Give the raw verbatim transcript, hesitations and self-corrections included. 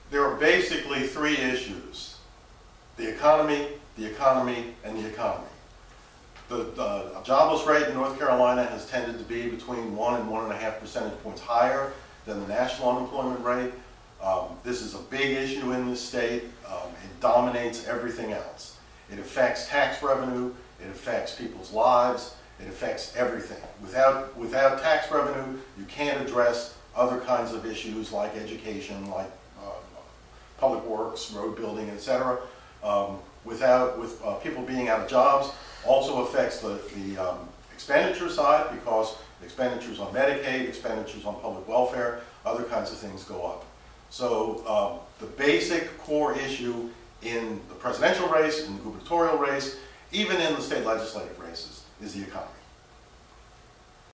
there are basically three issues: the economy, the economy, and the economy. The, the jobless rate in North Carolina has tended to be between one and one and a half percentage points higher than the national unemployment rate. Um, this is a big issue in this state. Um, it dominates everything else. It affects tax revenue. It affects people's lives. It affects everything. Without, without tax revenue, you can't address other kinds of issues like education, like uh, public works, road building, et cetera. Um, without, with uh, people being out of jobs, also affects the, the um, expenditure side, because expenditures on Medicaid, expenditures on public welfare, other kinds of things go up. So um, the basic core issue in the presidential race, in the gubernatorial race, even in the state legislative races, is the economy.